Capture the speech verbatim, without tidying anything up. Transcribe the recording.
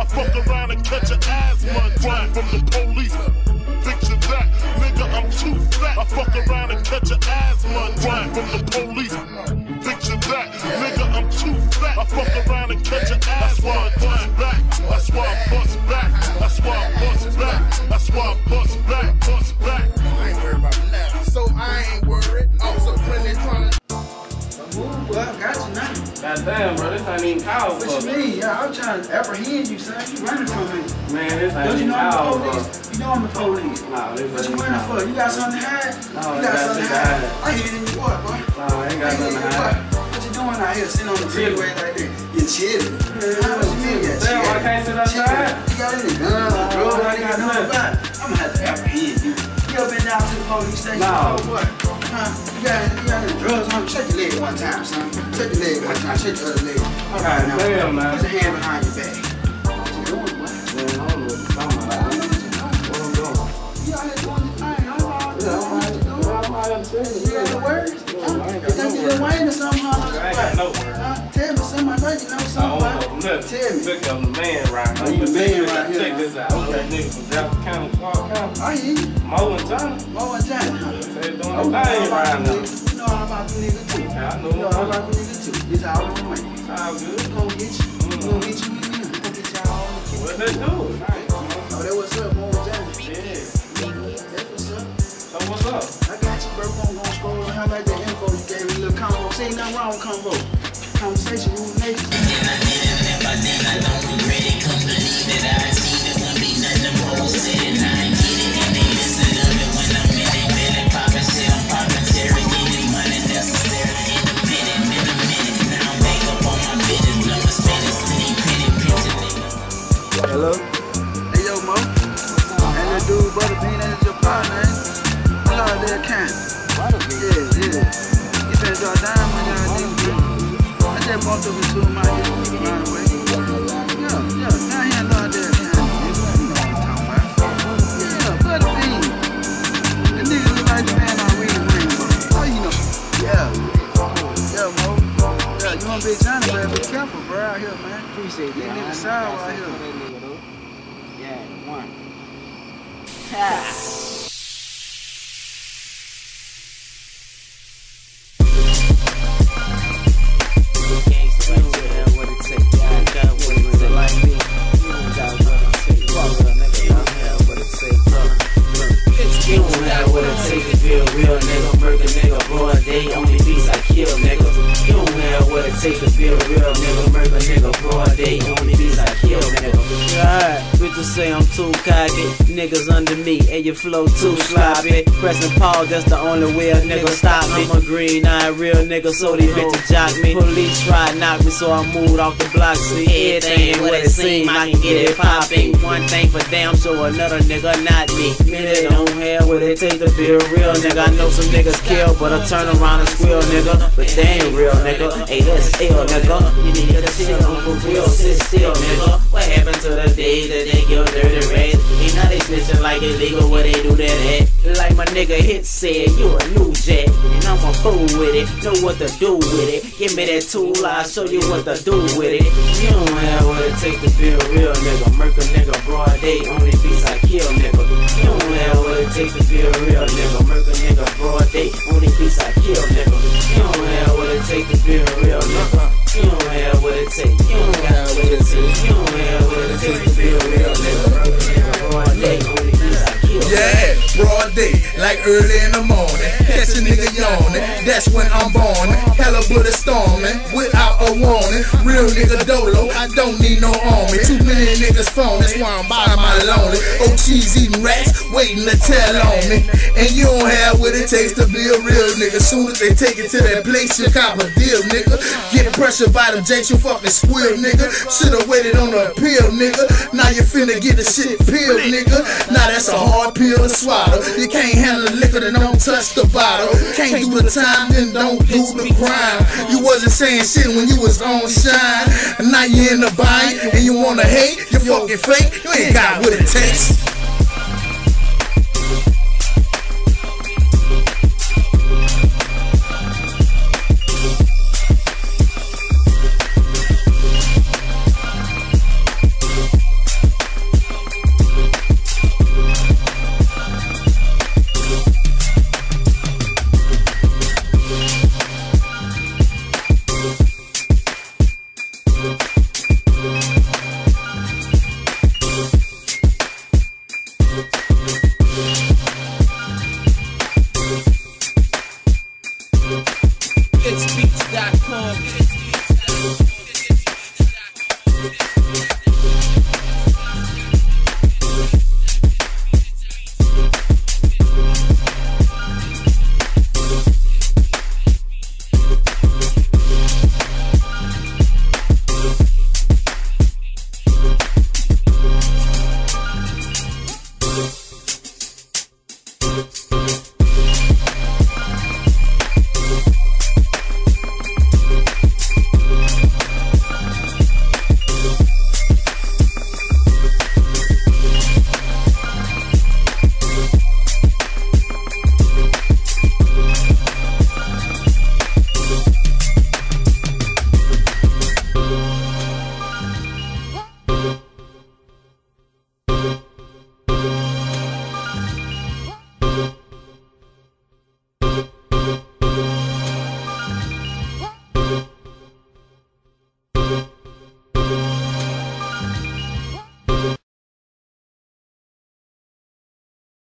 I fuck around and catch an asthma attack from the police. Picture that, nigga, I'm too fat. I fuck around and catch an asthma attack from the police. Picture that, nigga, I'm too fat. I fuck around and catch an asthma attack. That's why I bust back. That's why I bust back. That's why I bust back. Bust back. I ain't worried about that. So I ain't worried. Also, friendly trying to. Well, I got you now. Goddamn, bro, this ain't even called for. What you mean? Yeah, I'm trying to apprehend you, son. You running from me. Man, this ain't Don't you even know I'm the called police? for. You know I'm the police. Nah, this What ain't you even running called for? You got something to hide? No, you I got got something shit to to hide. hide. I hit it in your what, boy? Nah, I ain't got I hit nothing it to in your hide. what? What you doing out here sitting on the freeway like that? You chilling. What you mean you Damn, I can't sit outside. You got any guns or drugs? I got nothing about it. I'm gonna have to apprehend you. You ever been down to the police station? No. Oh, what? Huh? You got, you got any drugs on you? Shake your leg one time, son. Shake your leg one time. Shake your other leg. All right, now. Damn, man. Put your hand behind your back. What you doing, boy? Man, I don't know what you're talking about. I know what you're doing. What I'm doing? You out here doing your thing. I don't know what you're doing. I'm out here saying You got the words? Huh? You think you done Wayne or something? Huh? I ain't got no words. Huh? Tell me something. I know you know I something don't about know it. nothing. Tell me. Look, I'm the man right now. Oh, you the man right here, Check huh? this out. I'm Okay. that nigga from Dallas County, Clark County. I hear you. Mo and Johnny. Mo and Johnny, huh? They doing Oh, their thing right now. You know all about the nigga too. Yeah, I know. You know all about the nigga too. It's all on the way. It's all good. We gon' get you. We gon' get you. We gon' get y'all on the kid. What they do? Oh, that what's up, Mo and Johnny? Yeah. That's what's up. So what's up? I got you, bro. We're gonna scroll and highlight that info you gave me. A little combo. Say nothing wrong with combo. Conversation, you nation. Hello? Hey, yo, Mo. Hey, that dude, Brother Bean, that is your partner, ain't it? I love that kind. Yeah, yeah. He finna drop down when y'all niggas. I just bumped up into him out here, around the way. Yeah, yeah, down here, love that kind. You know what I'm talking about. Yeah, Brother Bean. The nigga look like the man I really ring for. Oh, you know. Yeah. Yeah, Mo. Yeah, you want Big Johnny, man? Be careful, bro, out here, man. Appreciate These that. niggas sour out here. Yeah, one. You don't have what it takes to be a real nigga, murder nigga, broad day, only beats I kill nigga. You don't have what it takes to be a real nigga, murder nigga, broad day, only beats I kill nigga. God, bitches say I'm too cocky, niggas under me, and your flow too sloppy. Pressing pause, that's the only way a nigga stop me. I'm a green eye real nigga, so these bitches jock me. Police try to knock me, so I moved off the block. See, everything what it seem, I can get it popping. One thing for damn sure, another nigga not me. Men that don't have what it takes to be a real nigga. I know some niggas kill, but I turn around and squeal, nigga. But they ain't real, nigga. Hey, that's ill, nigga. You need to chill, I'm for real, sit still, nigga. What happened to the day that they give dirty rats? Ain't now they snitching like illegal, where they do that at? Like my nigga Hit said, you a new jack, and I'm a fool with it. Know what to do with it. Give me that tool, I'll show you what to do with it. You don't have what it takes to be a real nigga. Murder nigga, broad day, only beats I kill, nigga. You don't have what it takes to be a real nigga. Murder nigga, broad day, only beats I kill, nigga. You don't have what it takes to be a real nigga. You don't have what it takes. You don't have what it takes. You don't have what it takes to be a real nigga. Murder nigga, broad day, only beats I kill, nigga. Yeah, broad day, like early in the morning. Catch a nigga yawning, that's when I'm born. Hella but a storming, without a warning. Real nigga dolo, I don't need no army. Too many niggas phone, that's why I'm by my lonely. O G's eating rats, waiting to tell on me. And you don't have what it takes to be a real nigga. Soon as they take it to that place, you cop a deal, nigga. Get pressured by them jakes, you fucking squeal, nigga. Should've waited on the appeal, nigga. Now you finna get the shit peeled, nigga. Now that's a hard pill to swallow. You can't handle the liquor, then don't touch the bottle. Can't do the time, then don't do the crime. You wasn't saying shit when you was on shine. And now you in the bind, and you wanna hate, you fucking fake. You ain't got what it takes.